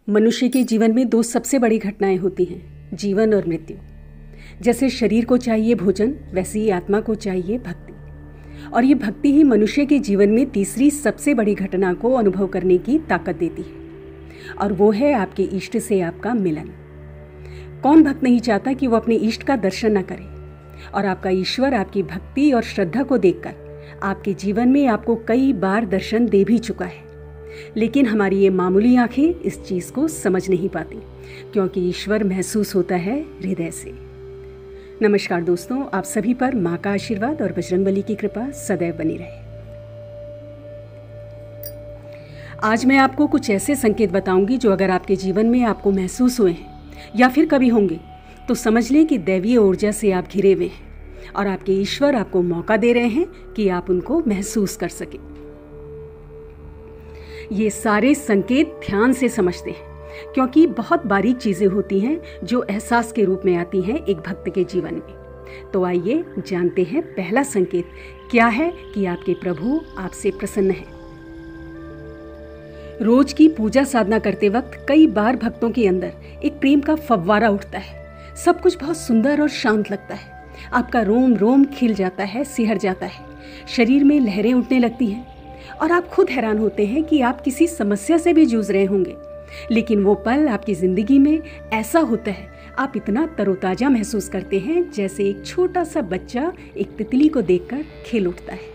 मनुष्य के जीवन में दो सबसे बड़ी घटनाएं होती हैं, जीवन और मृत्यु। जैसे शरीर को चाहिए भोजन, वैसे ही आत्मा को चाहिए भक्ति। और ये भक्ति ही मनुष्य के जीवन में तीसरी सबसे बड़ी घटना को अनुभव करने की ताकत देती है, और वो है आपके इष्ट से आपका मिलन। कौन भक्त नहीं चाहता कि वो अपने इष्ट का दर्शन न करे, और आपका ईश्वर आपकी भक्ति और श्रद्धा को देखकर आपके जीवन में आपको कई बार दर्शन दे भी चुका है। लेकिन हमारी ये मामूली आंखें इस चीज़ को समझ नहीं पाती, क्योंकि ईश्वर महसूस होता है हृदय से। नमस्कार दोस्तों, आप सभी पर माँ का आशीर्वाद और बजरंगबली की कृपा सदैव बनी रहे। आज मैं आपको कुछ ऐसे संकेत बताऊंगी जो अगर आपके जीवन में आपको महसूस हुए हैं या फिर कभी होंगे, तो समझ लें कि दैवीय ऊर्जा से आप घिरे हुए हैं और आपके ईश्वर आपको मौका दे रहे हैं कि आप उनको महसूस कर सकें। ये सारे संकेत ध्यान से समझते हैं, क्योंकि बहुत बारीक चीजें होती हैं जो एहसास के रूप में आती हैं एक भक्त के जीवन में। तो आइए जानते हैं पहला संकेत क्या है कि आपके प्रभु आपसे प्रसन्न हैं। रोज की पूजा साधना करते वक्त कई बार भक्तों के अंदर एक प्रेम का फव्वारा उठता है। सब कुछ बहुत सुंदर और शांत लगता है। आपका रोम रोम खिल जाता है, सिहर जाता है, शरीर में लहरें उठने लगती हैं और आप खुद हैरान होते हैं कि आप किसी समस्या से भी जूझ रहे होंगे, लेकिन वो पल आपकी जिंदगी में ऐसा होता है, आप इतना तरोताजा महसूस करते हैं जैसे एक छोटा सा बच्चा एक तितली को देखकर खिल उठता है।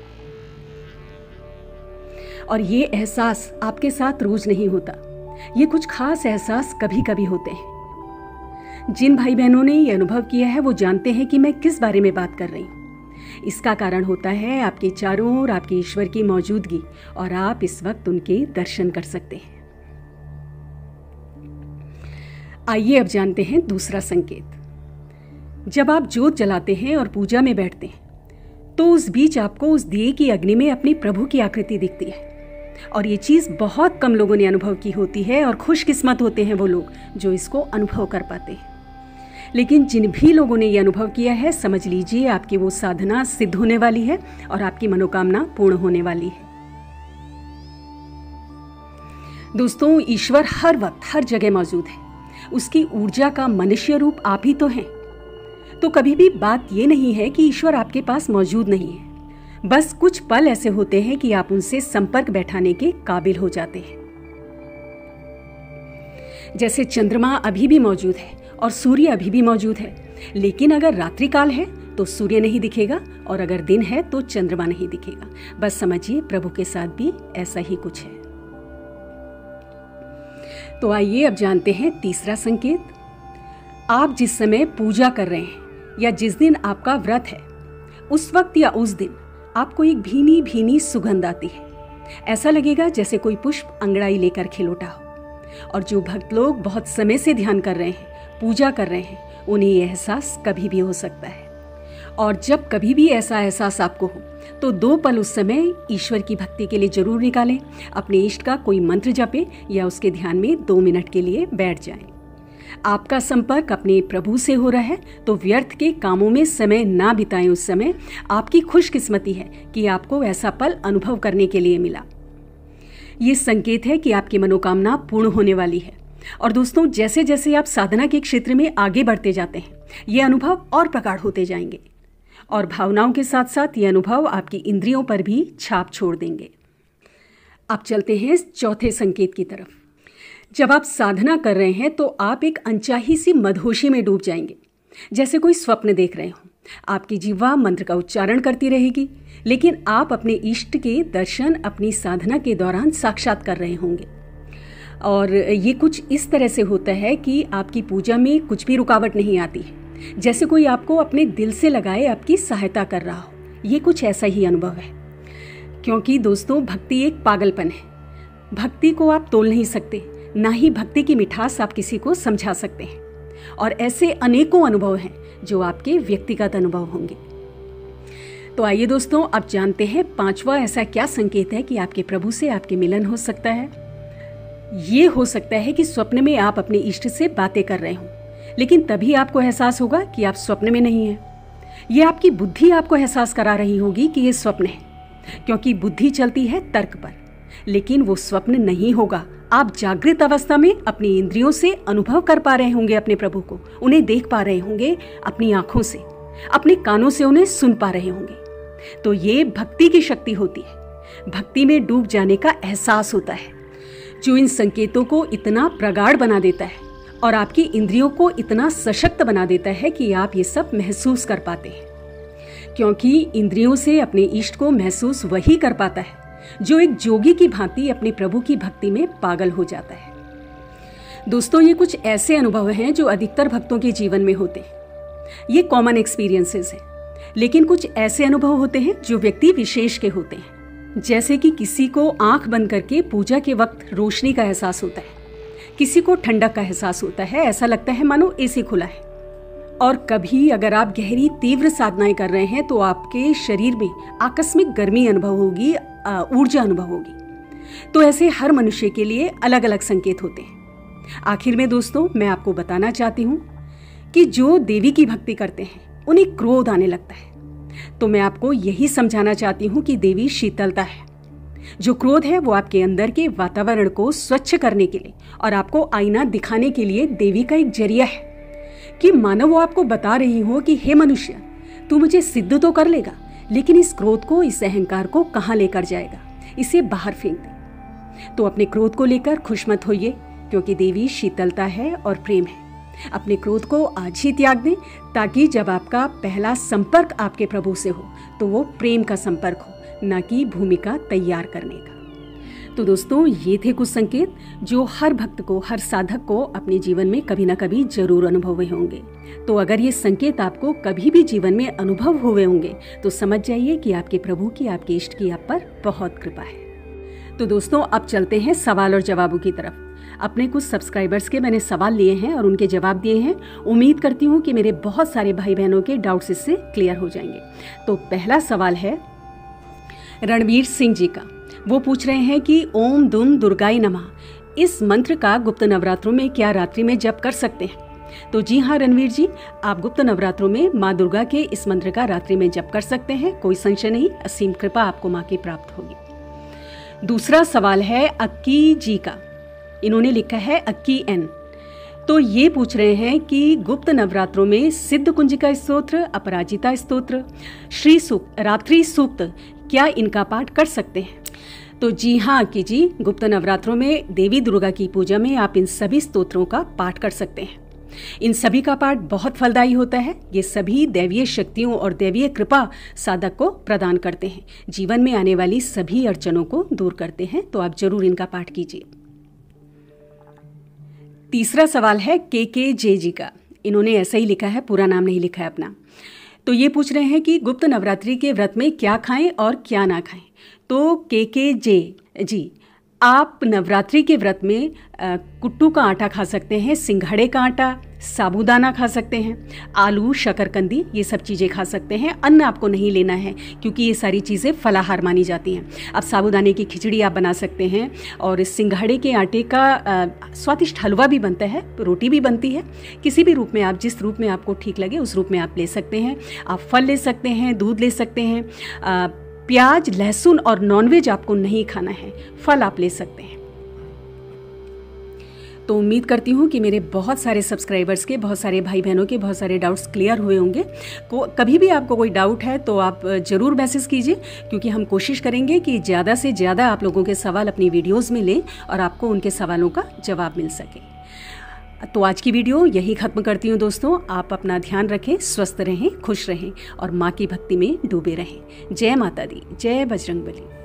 और ये एहसास आपके साथ रोज नहीं होता, ये कुछ खास एहसास कभी कभी होते हैं। जिन भाई बहनों ने ये अनुभव किया है वो जानते हैं कि मैं किस बारे में बात कर रही हूँ। इसका कारण होता है आपके चारों ओर आपके ईश्वर की मौजूदगी, और आप इस वक्त उनके दर्शन कर सकते हैं। आइए अब जानते हैं दूसरा संकेत। जब आप जोत जलाते हैं और पूजा में बैठते हैं, तो उस बीच आपको उस दिए की अग्नि में अपने प्रभु की आकृति दिखती है। और ये चीज बहुत कम लोगों ने अनुभव की होती है, और खुशकिस्मत होते हैं वो लोग जो इसको अनुभव कर पाते हैं। लेकिन जिन भी लोगों ने ये अनुभव किया है, समझ लीजिए आपकी वो साधना सिद्ध होने वाली है और आपकी मनोकामना पूर्ण होने वाली है। दोस्तों, ईश्वर हर वक्त हर जगह मौजूद है। उसकी ऊर्जा का मनुष्य रूप आप ही तो हैं। तो कभी भी बात ये नहीं है कि ईश्वर आपके पास मौजूद नहीं है। बस कुछ पल ऐसे होते हैं कि आप उनसे संपर्क बैठाने के काबिल हो जाते हैं। जैसे चंद्रमा अभी भी मौजूद है और सूर्य अभी भी मौजूद है, लेकिन अगर रात्रि काल है तो सूर्य नहीं दिखेगा, और अगर दिन है तो चंद्रमा नहीं दिखेगा। बस समझिए प्रभु के साथ भी ऐसा ही कुछ है। तो आइए अब जानते हैं तीसरा संकेत। आप जिस समय पूजा कर रहे हैं या जिस दिन आपका व्रत है, उस वक्त या उस दिन आपको एक भीनी भीनी सुगंध आती है। ऐसा लगेगा जैसे कोई पुष्प अंगड़ाई लेकर खिल उठा हो। और जो भक्त लोग बहुत समय से ध्यान कर रहे हैं, पूजा कर रहे हैं, उन्हें यह एहसास कभी भी हो सकता है। और जब कभी भी ऐसा एहसास आपको हो, तो 2 पल उस समय ईश्वर की भक्ति के लिए जरूर निकालें। अपने इष्ट का कोई मंत्र जपें या उसके ध्यान में 2 मिनट के लिए बैठ जाएं। आपका संपर्क अपने प्रभु से हो रहा है, तो व्यर्थ के कामों में समय ना बिताएं। उस समय आपकी खुशकिस्मती है कि आपको ऐसा पल अनुभव करने के लिए मिला। ये संकेत है कि आपकी मनोकामना पूर्ण होने वाली है। और दोस्तों, जैसे जैसे आप साधना के क्षेत्र में आगे बढ़ते जाते हैं, ये अनुभव और प्रगाढ़ होते जाएंगे, और भावनाओं के साथ साथ ये अनुभव आपकी इंद्रियों पर भी छाप छोड़ देंगे। अब चलते हैं इस चौथे संकेत की तरफ। जब आप साधना कर रहे हैं तो आप एक अनचाही सी मदहोशी में डूब जाएंगे, जैसे कोई स्वप्न देख रहे हो। आपकी जिह्वा मंत्र का उच्चारण करती रहेगी, लेकिन आप अपने इष्ट के दर्शन अपनी साधना के दौरान साक्षात कर रहे होंगे। और ये कुछ इस तरह से होता है कि आपकी पूजा में कुछ भी रुकावट नहीं आती है, जैसे कोई आपको अपने दिल से लगाए आपकी सहायता कर रहा हो। ये कुछ ऐसा ही अनुभव है, क्योंकि दोस्तों, भक्ति एक पागलपन है। भक्ति को आप तोल नहीं सकते, ना ही भक्ति की मिठास आप किसी को समझा सकते हैं। और ऐसे अनेकों अनुभव हैं जो आपके व्यक्तिगत अनुभव होंगे। तो आइए दोस्तों, अब जानते हैं 5वां ऐसा क्या संकेत है कि आपके प्रभु से आपके मिलन हो सकता है। ये हो सकता है कि स्वप्न में आप अपने इष्ट से बातें कर रहे हो, लेकिन तभी आपको एहसास होगा कि आप स्वप्न में नहीं हैं। ये आपकी बुद्धि आपको एहसास करा रही होगी कि ये स्वप्न है, क्योंकि बुद्धि चलती है तर्क पर। लेकिन वो स्वप्न नहीं होगा, आप जागृत अवस्था में अपनी इंद्रियों से अनुभव कर पा रहे होंगे अपने प्रभु को, उन्हें देख पा रहे होंगे अपनी आंखों से, अपने कानों से उन्हें सुन पा रहे होंगे। तो ये भक्ति की शक्ति होती है। भक्ति में डूब जाने का एहसास होता है, जो इन संकेतों को इतना प्रगाढ़ बना देता है और आपकी इंद्रियों को इतना सशक्त बना देता है कि आप ये सब महसूस कर पाते हैं। क्योंकि इंद्रियों से अपने इष्ट को महसूस वही कर पाता है जो एक जोगी की भांति अपने प्रभु की भक्ति में पागल हो जाता है। दोस्तों, ये कुछ ऐसे अनुभव हैं जो अधिकतर भक्तों के जीवन में होते हैं। ये कॉमन एक्सपीरियंसेस हैं, लेकिन कुछ ऐसे अनुभव होते हैं जो व्यक्ति विशेष के होते हैं। जैसे कि किसी को आंख बंद करके पूजा के वक्त रोशनी का एहसास होता है, किसी को ठंडक का एहसास होता है, ऐसा लगता है मानो एसी खुला है। और कभी अगर आप गहरी तीव्र साधनाएं कर रहे हैं तो आपके शरीर में आकस्मिक गर्मी अनुभव होगी, ऊर्जा अनुभव होगी। तो ऐसे हर मनुष्य के लिए अलग अलग संकेत होते हैं। आखिर में दोस्तों, मैं आपको बताना चाहती हूँ कि जो देवी की भक्ति करते हैं उन्हें क्रोध आने लगता है। तो मैं आपको यही समझाना चाहती हूँ कि देवी शीतलता है। जो क्रोध है वो आपके अंदर के वातावरण को स्वच्छ करने के लिए और आपको आईना दिखाने के लिए देवी का एक जरिया है, कि मानो वो आपको बता रही हो कि हे मनुष्य, तू मुझे सिद्ध तो कर लेगा, लेकिन इस क्रोध को, इस अहंकार को कहाँ लेकर जाएगा, इसे बाहर फेंक दे। तो अपने क्रोध को लेकर खुश मत होइए, क्योंकि देवी शीतलता है और प्रेम है। अपने क्रोध को आज ही त्याग दें, ताकि जब आपका पहला संपर्क आपके प्रभु से हो तो वो प्रेम का संपर्क हो, ना कि भूमिका तैयार करने का। तो दोस्तों, ये थे कुछ संकेत जो हर भक्त को, हर साधक को अपने जीवन में कभी ना कभी जरूर अनुभव हुए होंगे। तो अगर ये संकेत आपको कभी भी जीवन में अनुभव हुए होंगे तो समझ जाइए कि आपके प्रभु की, आपके इष्ट की आप पर बहुत कृपा है। तो दोस्तों, अब चलते हैं सवाल और जवाबों की तरफ। अपने कुछ सब्सक्राइबर्स के मैंने सवाल लिए हैं और उनके जवाब दिए हैं। उम्मीद करती हूँ कि मेरे बहुत सारे भाई बहनों के डाउट्स इससे क्लियर हो जाएंगे। तो पहला सवाल है रणवीर सिंह जी का। वो पूछ रहे हैं कि ओम दुम दुर्गाई नमः, इस मंत्र का गुप्त नवरात्रों में क्या रात्रि में जप कर सकते हैं? तो जी हाँ रणवीर जी, आप गुप्त नवरात्रों में माँ दुर्गा के इस मंत्र का रात्रि में जप कर सकते हैं। कोई संशय नहीं, असीम कृपा आपको माँ की प्राप्त होगी। दूसरा सवाल है अक्की जी का। इन्होंने लिखा है अक्की एन। तो ये पूछ रहे हैं कि गुप्त नवरात्रों में सिद्ध कुंजिका स्तोत्र, अपराजिता स्तोत्र, श्री सूक्त, रात्रि सूक्त, क्या इनका पाठ कर सकते हैं? तो जी हाँ अक्की जी, गुप्त नवरात्रों में देवी दुर्गा की पूजा में आप इन सभी स्तोत्रों का पाठ कर सकते हैं। इन सभी का पाठ बहुत फलदायी होता है। ये सभी दैवीय शक्तियों और दैवीय कृपा साधक को प्रदान करते हैं, जीवन में आने वाली सभी अड़चनों को दूर करते हैं। तो आप जरूर इनका पाठ कीजिए। तीसरा सवाल है के जे जी का। इन्होंने ऐसा ही लिखा है, पूरा नाम नहीं लिखा है अपना। तो ये पूछ रहे हैं कि गुप्त नवरात्रि के व्रत में क्या खाएं और क्या ना खाएं। तो के जे जी, आप नवरात्रि के व्रत में कुट्टू का आटा खा सकते हैं, सिंघाड़े का आटा, साबूदाना खा सकते हैं, आलू, शकरकंदी, ये सब चीज़ें खा सकते हैं। अन्न आपको नहीं लेना है, क्योंकि ये सारी चीज़ें फलाहार मानी जाती हैं। आप साबूदाने की खिचड़ी आप बना सकते हैं, और इस सिंघाड़े के आटे का स्वादिष्ट हलवा भी बनता है, रोटी भी बनती है। किसी भी रूप में आप, जिस रूप में आपको ठीक लगे उस रूप में आप ले सकते हैं। आप फल ले सकते हैं, दूध ले सकते हैं। प्याज, लहसुन और नॉनवेज आपको नहीं खाना है, फल आप ले सकते हैं। तो उम्मीद करती हूँ कि मेरे बहुत सारे सब्सक्राइबर्स के, बहुत सारे भाई बहनों के बहुत सारे डाउट्स क्लियर हुए होंगे। कभी भी आपको कोई डाउट है तो आप ज़रूर मैसेज कीजिए, क्योंकि हम कोशिश करेंगे कि ज़्यादा से ज़्यादा आप लोगों के सवाल अपनी वीडियोज़ में लें और आपको उनके सवालों का जवाब मिल सके। तो आज की वीडियो यही ख़त्म करती हूँ दोस्तों। आप अपना ध्यान रखें, स्वस्थ रहें, खुश रहें और माँ की भक्ति में डूबे रहें। जय माता दी, जय बजरंगबली।